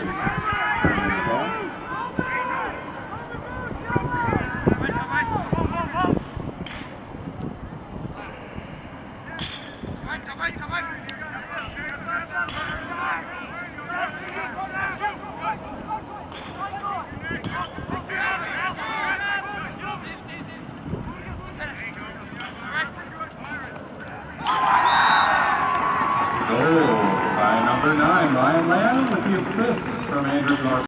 Goal by number 9, Ryan Lamb with the assist from Andrew Garcia.